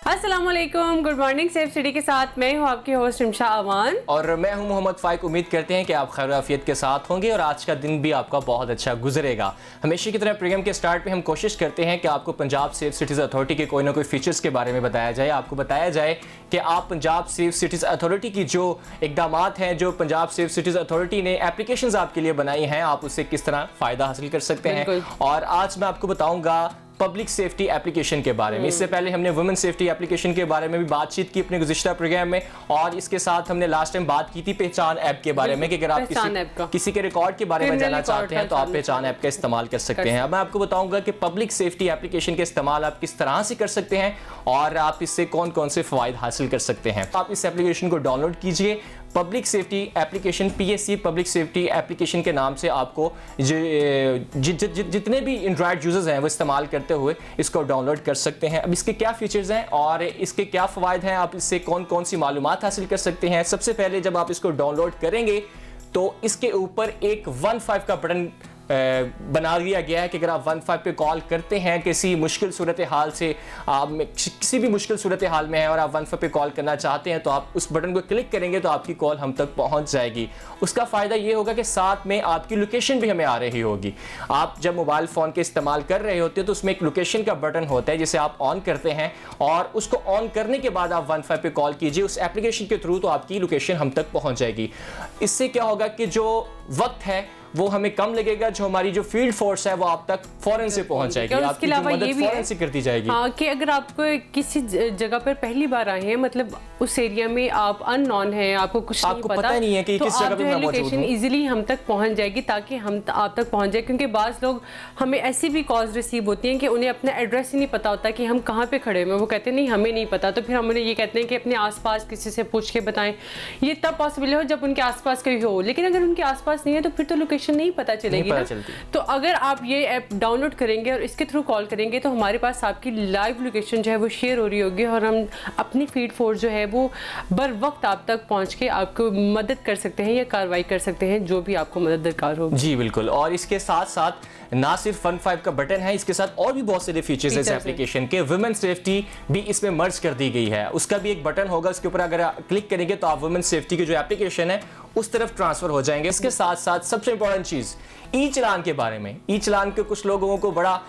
अस्सलामुअलैकुम, good morning safe city के साथ मैं हूँ आपकी होस्ट रिमशा अमान और मैं हूँ मोहम्मद फाइक। उम्मीद करते हैं कि आप खैर आफियत के साथ होंगे और आज का दिन भी आपका बहुत अच्छा गुजरेगा। हमेशा की तरह प्रोग्राम के स्टार्ट पे हम कोशिश करते हैं कि आपको पंजाब सेफ सिटीज़ अथॉरिटी के कोई ना कोई फीचर्स के बारे में बताया जाए, आपको बताया जाए कि आप पंजाब सेफ सिटीज़ अथॉरिटी की जो इक़दामात हैं, जो पंजाब सेफ सिटीज़ अथॉरिटी ने एप्लीकेशंस आपके लिए बनाई हैं, आप उससे किस तरह फ़ायदा हासिल कर सकते हैं। और आज मैं आपको बताऊँगा पब्लिक सेफ्टी एप्लीकेशन के बारे में। इससे पहले हमने वुमेन सेफ्टी एप्लीकेशन के बारे में भी बातचीत की अपने गुज़िश्ता प्रोग्राम में, और इसके साथ हमने लास्ट टाइम बात की थी पहचान ऐप के बारे में कि अगर आप किसी के रिकॉर्ड के बारे में जानना चाहते हैं तो आप पहचान ऐप का इस्तेमाल कर सकते हैं। अब मैं आपको बताऊंगा कि पब्लिक सेफ्टी एप्लीकेशन का इस्तेमाल आप किस तरह से कर सकते हैं और आप इससे कौन कौन से फ़वाइद हासिल कर सकते हैं। आप इस एप्लीकेशन को डाउनलोड कीजिए। Public safety application PSE public safety application के नाम से आपको जितने भी एंड्रॉयड यूजर्स हैं वो इस्तेमाल करते हुए इसको डाउनलोड कर सकते हैं। अब इसके क्या फीचर्स हैं और इसके क्या फ़वाइद हैं, आप इससे कौन कौन सी मालूमात हासिल कर सकते हैं। सबसे पहले जब आप इसको डाउनलोड करेंगे तो इसके ऊपर एक 15 का बटन बना दिया गया है कि अगर आप 15 पे कॉल करते हैं किसी मुश्किल सूरत हाल से, आप किसी भी मुश्किल सूरत हाल में हैं और आप 15 पे कॉल करना चाहते हैं तो आप उस बटन को क्लिक करेंगे तो आपकी कॉल हम तक पहुंच जाएगी। उसका फ़ायदा ये होगा कि साथ में आपकी लोकेशन भी हमें आ रही होगी। आप जब मोबाइल फ़ोन के इस्तेमाल कर रहे होते हैं तो उसमें एक लोकेशन का बटन होता है जिसे आप ऑन करते हैं, और उसको ऑन करने के बाद आप 15 पे कॉल कीजिए उस एप्लीकेशन के थ्रू, तो आपकी लोकेशन हम तक पहुँच जाएगी। इससे क्या होगा कि जो वक्त है वो हमें कम लगेगा, जो हमारी जो फील्ड फोर्स है वो आप तक फौरन से पहुंच जाएगी, आपकी मदद फौरन से करती जाएगी। हाँ, कि अगर आप किसी जगह पर पहली बार आए हैं, मतलब उस एरिया में आप अननोन हैं, आपको कुछ आपको पता नहीं है कि किस जगह पे मैं मौजूद हूं, इजीली हम तक पहुंच जाएगी ताकि हम आप तक पहुंच जाए। क्योंकि बाज़ लोग हमें ऐसी भी कॉल्स रिसीव होती हैं कि उन्हें अपना एड्रेस ही नहीं पता होता कि हम कहाँ पे खड़े हुए, वो कहते हैं नहीं हमें नहीं पता, तो फिर हम उन्हें ये कहते हैं कि अपने आसपास किसी से पूछ के बताएं। ये तब पॉसिबल हो जब उनके आसपास कोई हो, लेकिन अगर उनके आसपास नहीं है तो फिर तो लोकेशन नहीं पता चलेगी ना। तो अगर आप ये ऐप डाउनलोड करेंगे और इसके थ्रू कॉल करेंगे तो हमारे पास आपकी लाइव लोकेशन जो है वो शेयर हो रही होगी और हम अपनी फील्ड फोर्स जो है वो बर वक्त आप तक पहुंच के आपको मदद कर सकते हैं या कार्रवाई कर सकते हैं जो भी आपको मदद दरकार हो। जी बिल्कुल। और इसके साथ साथ ना सिर्फ 15 का बटन है, इसके साथ और भी बहुत सारे फीचर्स हैं इस एप्लीकेशन के। वुमेन सेफ्टी भी इसमें मर्ज कर दी गई है, उसका भी एक बटन होगा, उसके ऊपर अगर क्लिक करेंगे तो आप वुमेन सेफ्टी की जो एप्लीकेशन है उस तरफ ट्रांसफर हो जाएंगे। इसके साथ साथ सबसे इंपॉर्टेंट चीज ई चालान के बारे में। ई चालान के कुछ लोगों को बड़ा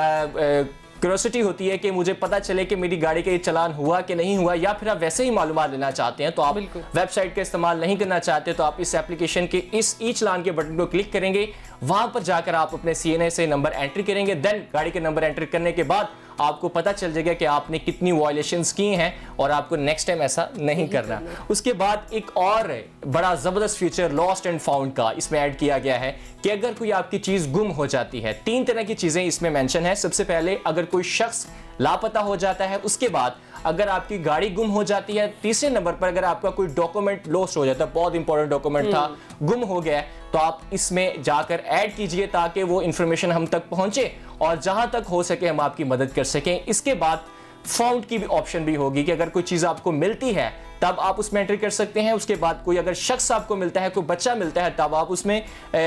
क्यूरियोसिटी होती है कि मुझे पता चले कि मेरी गाड़ी का ये चालान हुआ कि नहीं हुआ, या फिर आप वैसे ही मालूमात लेना चाहते हैं तो आप वेबसाइट का इस्तेमाल नहीं करना चाहते तो आप इस एप्लीकेशन के इस ई चालान के बटन को क्लिक करेंगे, वहां पर जाकर आप अपने CNA से नंबर एंट्री करेंगे। देन गाड़ी के नंबर एंट्री करने के बाद आपको पता चल जाएगा कि आपने कितनी वायलेशंस की हैं और आपको नेक्स्ट टाइम ऐसा नहीं करना। उसके बाद एक और बड़ा ज़बरदस्त फीचर लॉस्ट एंड फाउंड का इसमें ऐड किया गया है कि अगर कोई आपकी चीज़ गुम हो जाती है, 3 तरह की चीज़ें इसमें मेंशन है। सबसे पहले अगर कोई शख्स लापता हो जाता है, उसके बाद अगर आपकी गाड़ी गुम हो जाती है, तीसरे नंबर पर अगर आपका कोई डॉक्यूमेंट लॉस्ट हो जाता है, बहुत इंपॉर्टेंट डॉक्यूमेंट था, गुम हो गया है, तो आप इसमें जाकर ऐड कीजिए ताकि वो इंफॉर्मेशन हम तक पहुंचे और जहां तक हो सके हम आपकी मदद कर सकें। इसके बाद फाउंड की भी ऑप्शन भी होगी कि अगर कोई चीज़ आपको मिलती है तब आप उसमें एंट्री कर सकते हैं। उसके बाद कोई अगर शख्स आपको मिलता है, कोई बच्चा मिलता है, तब आप उसमें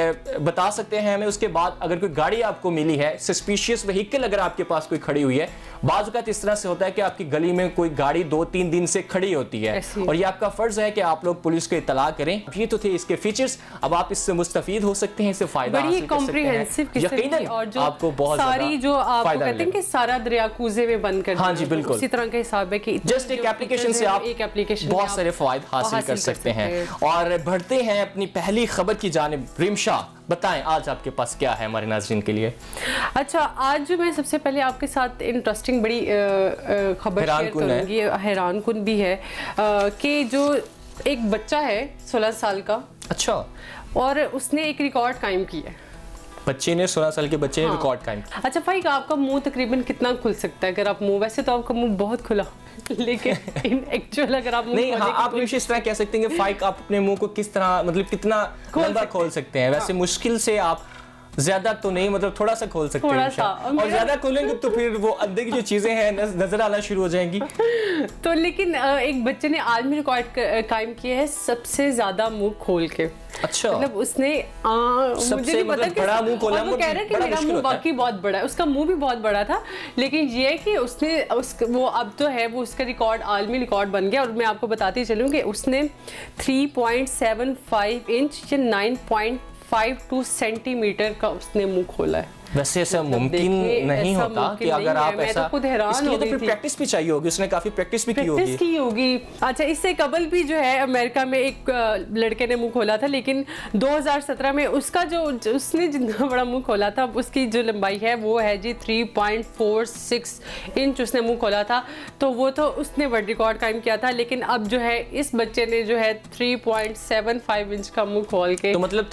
बता सकते हैं हमें। उसके बाद अगर कोई गाड़ी आपको मिली है, सस्पिशियस व्हीकल अगर आपके पास कोई खड़ी हुई है, बाज़ औक़ात इस तरह से होता है कि आपकी गली में कोई गाड़ी 2-3 दिन से खड़ी होती है और ये आपका फ़र्ज़ है कि आप लोग पुलिस को इत्तला करें। ये तो थे इसके फीचर्स, अब आप इससे मुस्तफ़ीद हो सकते हैं, इससे फ़ायदा हासिल कर सकते हैं। यकीनन आपको बहुत सारी जो आप कहते हैं कि सारा दरिया कूज़े में बंद कर, हाँ जी बिल्कुल, इसी तरह का हिसाब है कि जस्ट एक एप्लीकेशन से आप एक एप्लीकेशन बहुत सारे फ़वाइद हासिल कर सकते हैं। और बढ़ते हैं अपनी पहली खबर की जानिब। रिमशा बताएं आज आपके पास क्या है हमारे नाज़रीन के लिए। अच्छा, आज मैं सबसे पहले आपके साथ इंटरेस्टिंग बड़ी खबर शेयर करूंगी, हैरानकुन भी है कि जो एक बच्चा है 16 साल का, अच्छा, और उसने एक रिकॉर्ड कायम किया है। बच्चे ने 16 साल के बच्चे ने रिकॉर्ड कायम किया। अच्छा भाई, आपका मुंह तकरीबन कितना खुल सकता है अगर आप मुंह, वैसे तो आपका मुंह बहुत खुला लेकिन इन एक्चुअल अगर आप नहीं, हाँ, आप इस तरह कह सकते हैं कि फाइक आप अपने मुंह को किस तरह, मतलब कितना लंबा खोल सकते हैं। वैसे मुश्किल से आप ज्यादा तो नहीं, मतलब थोड़ा सा खोल सकते हैं और ज्यादा खोलेंगे तो फिर वो अंदर की जो चीजें हैं नजर आना शुरू हो जाएंगी। तो लेकिन एक बच्चे ने आलमी रिकॉर्ड कायम किया है सबसे ज्यादा मुंह खोल के। अच्छा, मतलब उसने मुझे नहीं पता कि बड़ा मुंह खोला, वो कह रहा है कि मेरा मुंह वाकई बहुत बड़ा है, उसका मुंह भी बहुत बड़ा था, लेकिन ये है कि उसने वो अब तो है वो उसका रिकॉर्ड आलमी रिकॉर्ड बन गया। और मैं आपको बताती चलूँ कि उसने 3.75 इंच या 9.52 सेंटीमीटर का उसने मुंह खोला है। वैसे ऐसा मुमकिन नहीं होता कि अगर आप ऐसा, तो खुद हैरान इसके लिए तो फिर प्रैक्टिस भी चाहिए होगी, उसने काफी प्रैक्टिस भी की होगी। अच्छा, इससे कबल भी जो है अमेरिका में एक लड़के ने मुंह खोला था, लेकिन 2017 में उसका जो उसने जितना बड़ा मुंह खोला था उसकी जो लंबाई है वो है जी 3.46 इंच उसने मुंह खोला था, तो वो तो उसने वर्ल्ड रिकॉर्ड कायम किया था। लेकिन अब जो है इस बच्चे ने जो है 3.75 इंच का मुंह खोल के, तो मतलब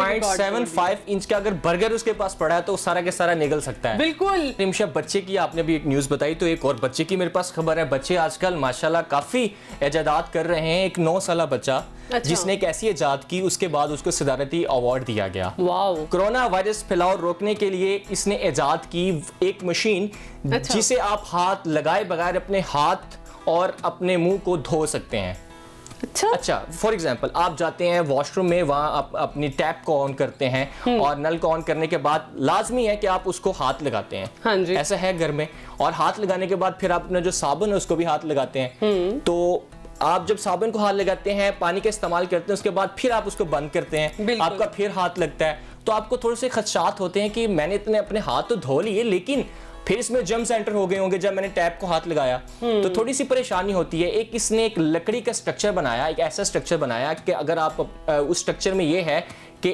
3.75 इंच का अगर बर्गर उसके पास पड़ा है तो सारा के सारा निगल सकता है। बिल्कुल। रिमशा, बच्चे की आपने भी एक न्यूज बताई, तो एक और बच्चे की मेरे पास खबर है। बच्चे आजकल माशाल्लाह काफी इजादात कर रहे हैं। एक 9 साल बच्चा, अच्छा, जिसने एक ऐसी इजाद की उसके बाद उसको सदारती अवार्ड दिया गया। वाओ। कोरोना वायरस फैलाव रोकने के लिए इसने इजाद की एक मशीन, अच्छा, जिसे आप हाथ लगाए बगैर अपने हाथ और अपने मुंह को धो सकते हैं। अच्छा, फॉर एग्जाम्पल आप जाते हैं वॉशरूम में, वहाँ आप अपनी टैप को ऑन करते हैं और नल को ऑन करने के बाद लाजमी है कि आप उसको हाथ लगाते हैं। हाँ जी। ऐसा है घर में, और हाथ लगाने के बाद फिर आप अपना जो साबुन है उसको भी हाथ लगाते हैं। तो आप जब साबुन को हाथ लगाते हैं, पानी का इस्तेमाल करते हैं, उसके बाद फिर आप उसको बंद करते हैं, आपका फिर हाथ लगता है, तो आपको थोड़े से खदशात होते हैं कि मैंने इतने अपने हाथ तो धो लिए लेकिन फिर इसमें जर्म्स एंटर हो गए होंगे जब मैंने टैप को हाथ लगाया, तो थोड़ी सी परेशानी होती है। इसने एक लकड़ी का स्ट्रक्चर बनाया, एक ऐसा स्ट्रक्चर बनाया कि अगर आप उस स्ट्रक्चर में ये है कि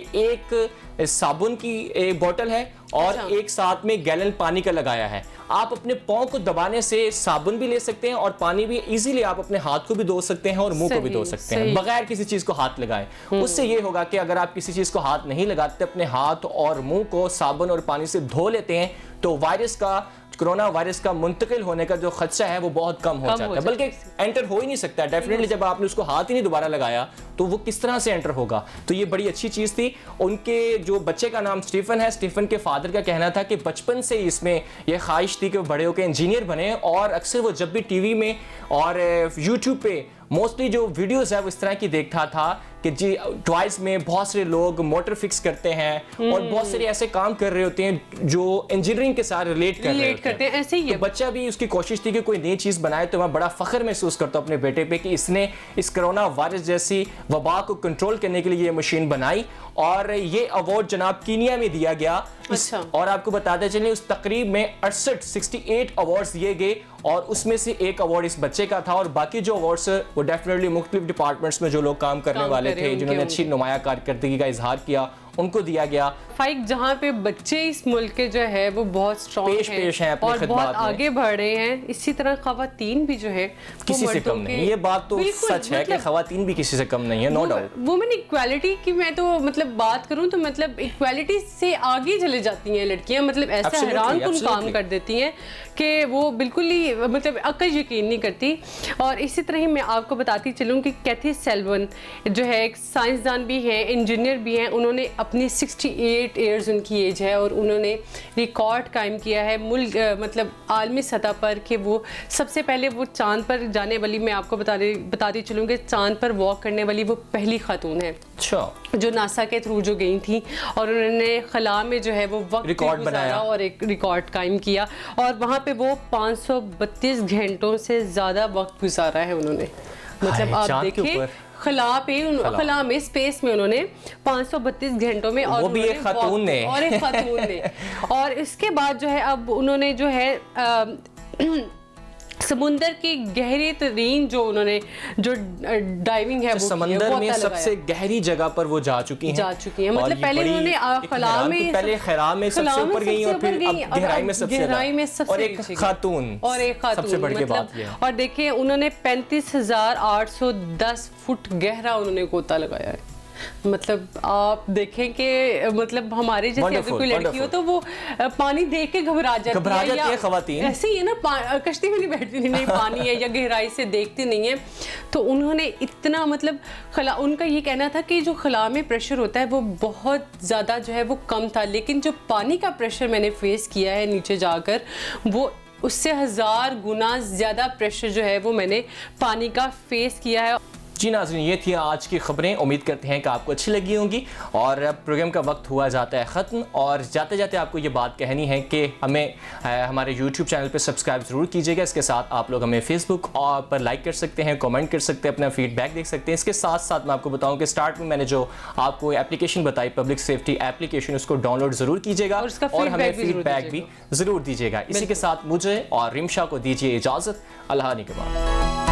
एक साबुन की एक बोतल है और अच्छा, एक साथ में गैलन पानी का लगाया है। आप अपने पाँव को दबाने से साबुन भी ले सकते हैं और पानी भी इजीली आप अपने हाथ को भी धो सकते हैं और मुंह को भी धो सकते हैं बगैर किसी चीज को हाथ लगाए। उससे ये होगा कि अगर आप किसी चीज को हाथ नहीं लगाते, अपने हाथ और मुंह को साबुन और पानी से धो लेते हैं, तो कोरोना वायरस का मुंतकिल होने का जो खदशा है वो बहुत कम हो जाता है, बल्कि एंटर हो ही नहीं सकता। डेफिनेटली जब आपने उसको हाथ ही नहीं दोबारा लगाया तो वो किस तरह से एंटर होगा। तो ये बड़ी अच्छी चीज थी। उनके जो बच्चे का नाम स्टीफन है, स्टीफन के फादर का कहना था कि बचपन से इसमें यह ख्वाहिश थी कि वो बड़े होकर इंजीनियर बने, और अक्सर वो जब भी टीवी में और यूट्यूब पे मोस्टली जो वीडियोस है वो इस तरह की देखता था कि जी ट्वाइस में बहुत सारे लोग मोटर फिक्स करते हैं और बहुत सारे ऐसे काम कर रहे होते हैं जो इंजीनियरिंग के साथ रिलेट करते हैं। ऐसे ही तो बच्चा भी उसकी कोशिश थी कि कोई नई चीज बनाए। तो मैं बड़ा फख्र महसूस करता हूँ अपने बेटे पे कि इसने इस कोरोना वायरस जैसी वबा को कंट्रोल करने के लिए ये मशीन बनाई, और ये अवार्ड जनाब कीनिया में दिया गया। अच्छा। और आपको बताते चलें उस तकरीब में 68 अवार्ड्स दिए गए और उसमें से एक अवार्ड इस बच्चे का था, और बाकी जो अवार्ड्स वो डेफिनेटली मुख्तलिफ डिपार्टमेंट्स में जो लोग काम करने वाले थे, जिन्होंने अच्छी नुमाया कारकर्दगी का इजहार किया, उनको दिया गया। फाइक जहाँ पे बच्चे इस मुल्क के जो है वो बहुत स्ट्रॉन्ग हैं और बहुत आगे बढ़ रहे हैं, इसी तरह खवातीन भी जो है किसी से कम नहीं। ये बात तो सच है कि खवातीन भी किसी से कम नहीं है, नो डाउट। वुमेन इक्वालिटी की मैं तो मतलब बात करूं तो मतलब इक्वालिटी से आगे चले जाती हैं लड़कियां, मतलब ऐसा हैरान कुन काम कर देती हैं कि वो बिल्कुल ही मतलब अक्ल यकीन नहीं करती। और इसी तरह ही मैं आपको बताती चलूँ कि कैथी सेल्वन जो है एक साइंसदान भी हैं, इंजीनियर भी हैं, उन्होंने अपनी 68 ईयर्स उनकी एज है और उन्होंने रिकॉर्ड कायम किया है मुल्क मतलब आलमी सतह पर कि वो सबसे पहले वो चांद पर जाने वाली, मैं आपको बताती चलूँ कि चांद पर वॉक करने वाली वो पहली खातून है। अच्छा। जो नासा के थ्रू जो गई थी और उन्होंने खला में जो है वो वक्त रिकॉर्ड बनाया और एक रिकॉर्ड कायम किया, और वहाँ पे वो 532 घंटों से ज़्यादा वक्त गुजारा है उन्होंने। मतलब आप देखिए खला में स्पेस में उन्होंने 532 घंटों में, और वो भी एक खातून ने और इसके बाद जो है अब उन्होंने जो है समुंदर की गहरी तरीन जो उन्होंने जो डाइविंग है वो समंदर में सबसे गहरी जगह पर वो जा चुकी हैं। मतलब पहले उन्होंने खला में सबसे ऊपर गई और फिर गहराई में सबसे और एक खातून सबसे बढ़ के बात है। और देखिए उन्होंने 35,810 फुट गहरा उन्होंने गोता लगाया है। मतलब आप देखें कि मतलब हमारे जैसे अगर कोई लड़की हो तो वो पानी देख के घबरा जाती है ख़वातीन, ऐसे ही है ना, कश्ती में नहीं बैठती, नहीं पानी है या गहराई से देखती नहीं है। तो उन्होंने इतना मतलब उनका ये कहना था कि जो खला में प्रेशर होता है वो बहुत ज़्यादा जो है वो कम था, लेकिन जो पानी का प्रेशर मैंने फेस किया है नीचे जाकर, वो उससे 1000 गुना ज़्यादा प्रेशर जो है वो मैंने पानी का फेस किया है। जी नाज़रीन, ये थी आज की खबरें। उम्मीद करते हैं कि आपको अच्छी लगी होंगी और अब प्रोग्राम का वक्त हुआ जाता है ख़त्म। और जाते जाते आपको ये बात कहनी है कि हमें हमारे YouTube चैनल पे सब्सक्राइब ज़रूर कीजिएगा। इसके साथ आप लोग हमें Facebook पर लाइक कर सकते हैं, कमेंट कर सकते हैं, अपना फीडबैक देख सकते हैं। इसके साथ साथ मैं आपको बताऊँ कि स्टार्ट में मैंने जो आपको एप्लीकेशन बताई, पब्लिक सेफ्टी एप्लीकेशन, उसको डाउनलोड ज़रूर कीजिएगा और हमें फीडबैक भी ज़रूर दीजिएगा। इसी के साथ मुझे और रिमशा को दीजिए इजाज़त। अल्लाह निगहबान।